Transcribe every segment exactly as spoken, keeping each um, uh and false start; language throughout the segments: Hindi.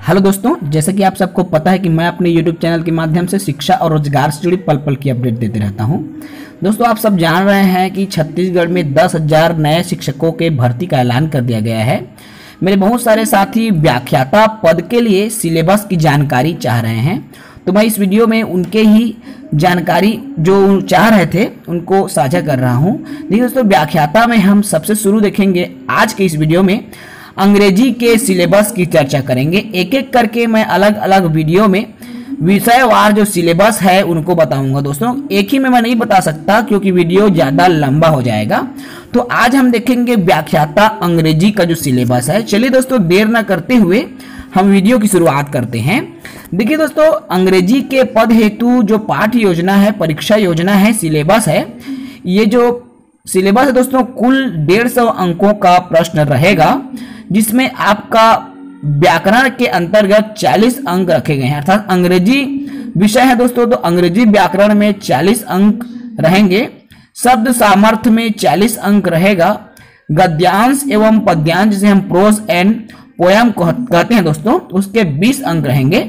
हेलो दोस्तों, जैसा कि आप सबको पता है कि मैं अपने यूट्यूब चैनल के माध्यम से शिक्षा और रोजगार से जुड़ी पल पल की अपडेट देते रहता हूं। दोस्तों, आप सब जान रहे हैं कि छत्तीसगढ़ में दस हजार नए शिक्षकों के भर्ती का ऐलान कर दिया गया है। मेरे बहुत सारे साथी व्याख्याता पद के लिए सिलेबस की जानकारी चाह रहे हैं, तो मैं इस वीडियो में उनके ही जानकारी जो चाह रहे थे उनको साझा कर रहा हूं। देखिए दोस्तों, व्याख्याता में हम सबसे शुरू देखेंगे आज के इस वीडियो में अंग्रेजी के सिलेबस की चर्चा करेंगे। एक एक करके मैं अलग अलग वीडियो में विषयवार जो सिलेबस है उनको बताऊंगा। दोस्तों, एक ही में मैं नहीं बता सकता क्योंकि वीडियो ज़्यादा लंबा हो जाएगा। तो आज हम देखेंगे व्याख्याता अंग्रेजी का जो सिलेबस है। चलिए दोस्तों, देर न करते हुए हम वीडियो की शुरुआत करते हैं। देखिए दोस्तों, अंग्रेजी के पद हेतु जो पाठ्य योजना है, परीक्षा योजना है, सिलेबस है, ये जो सिलेबस है दोस्तों कुल डेढ़ सौ अंकों का प्रश्न रहेगा, जिसमें आपका व्याकरण के अंतर्गत चालीस अंक रखे गए हैं। अर्थात अंग्रेजी विषय है दोस्तों, तो अंग्रेजी व्याकरण में चालीस अंक रहेंगे। शब्द सामर्थ्य में चालीस अंक रहेगा। गद्यांश एवं पद्यांश जिसे हम प्रोज एंड पोयम कहते हैं दोस्तों, उसके बीस अंक रहेंगे।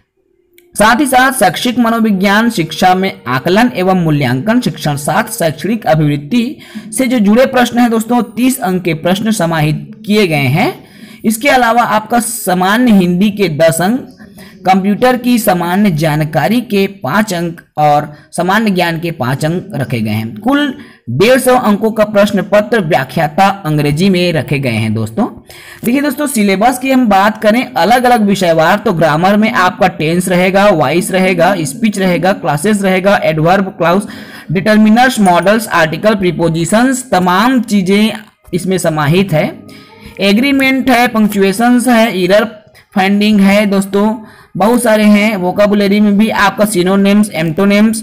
साथ ही साथ शैक्षिक मनोविज्ञान शिक्षा में आकलन एवं मूल्यांकन शिक्षण साथ शैक्षणिक अभिवृत्ति से जो जुड़े प्रश्न हैं दोस्तों, तीस अंक के प्रश्न समाहित किए गए हैं। इसके अलावा आपका सामान्य हिंदी के दस अंक, कंप्यूटर की सामान्य जानकारी के पाँच अंक और सामान्य ज्ञान के पाँच अंक रखे गए हैं। कुल डेढ़ सौ अंकों का प्रश्न पत्र व्याख्याता अंग्रेजी में रखे गए हैं। दोस्तों देखिए दोस्तों, सिलेबस की हम बात करें अलग अलग विषयवार, तो ग्रामर में आपका टेंस रहेगा, वॉइस रहेगा, स्पीच रहेगा, क्लासेस रहेगा, adverb, clause, determiners, modals, article, prepositions, तमाम चीजें इसमें समाहित है। एग्रीमेंट है, पंक्चुएशंस है, एरर फाइंडिंग है दोस्तों, बहुत सारे हैं। वोकाबुलरी में भी आपका सिनोनिम्स, एंटोनिम्स,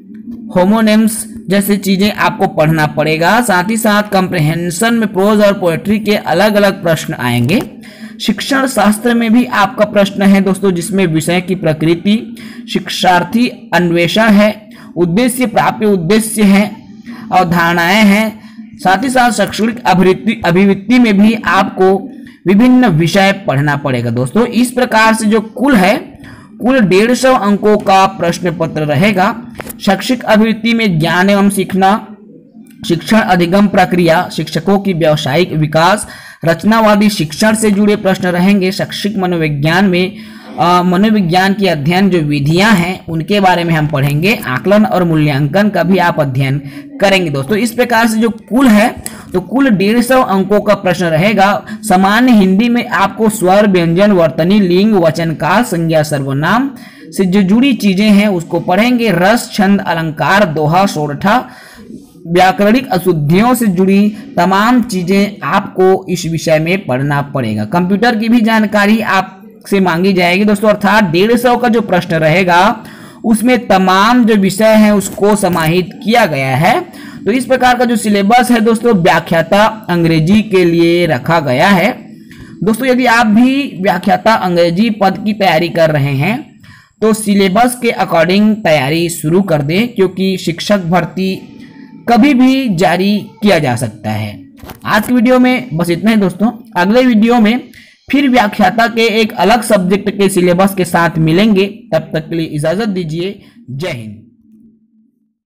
होमोनिम्स जैसे चीजें आपको पढ़ना पड़ेगा। साथ ही साथ कंप्रहेंशन में प्रोज और पोएट्री के अलग अलग प्रश्न आएंगे। शिक्षण शास्त्र में भी आपका प्रश्न है दोस्तों, जिसमें विषय की प्रकृति, शिक्षार्थी अन्वेषण है, उद्देश्य, प्राप्य उद्देश्य है, अवधारणाएं हैं। साथ ही साथ शैक्षणिक अभिवृत्ति अभिवृत्ति में भी आपको विभिन्न विषय पढ़ना पड़ेगा। दोस्तों इस प्रकार से जो कुल है कुल डेढ़ सौ अंकों का प्रश्न पत्र रहेगा। शैक्षिक अभिवृत्ति में ज्ञान एवं सीखना, शिक्षण अधिगम प्रक्रिया, शिक्षकों की व्यावसायिक विकास, रचनावादी शिक्षण से जुड़े प्रश्न रहेंगे। शैक्षिक मनोविज्ञान में आ, मनोविज्ञान की अध्ययन जो विधियां हैं उनके बारे में हम पढ़ेंगे। आकलन और मूल्यांकन का भी आप अध्ययन करेंगे। दोस्तों इस प्रकार से जो कुल है तो कुल डेढ़ सौ अंकों का प्रश्न रहेगा। सामान्य हिंदी में आपको स्वर, व्यंजन, वर्तनी, लिंग, वचन काल, संज्ञा, सर्वनाम से जो जुड़ी चीजें हैं उसको पढ़ेंगे। रस, छंद, अलंकार, दोहा, सोरठा, व्याकरणिक अशुद्धियों से जुड़ी तमाम चीजें आपको इस विषय में पढ़ना पड़ेगा। कंप्यूटर की भी जानकारी आप से मांगी जाएगी दोस्तों। अर्थात डेढ़ सौ का जो प्रश्न रहेगा उसमें तमाम जो विषय हैं उसको समाहित किया गया है। तो इस प्रकार का जो सिलेबस है दोस्तों व्याख्याता अंग्रेजी के लिए रखा गया है। दोस्तों यदि आप भी व्याख्याता अंग्रेजी पद की तैयारी कर रहे हैं तो सिलेबस के अकॉर्डिंग तैयारी शुरू कर दें, क्योंकि शिक्षक भर्ती कभी भी जारी किया जा सकता है। आज की वीडियो में बस इतना ही दोस्तों। अगले वीडियो में फिर व्याख्याता के एक अलग सब्जेक्ट के सिलेबस के साथ मिलेंगे। तब तक के लिए इजाजत दीजिए। जय हिंद।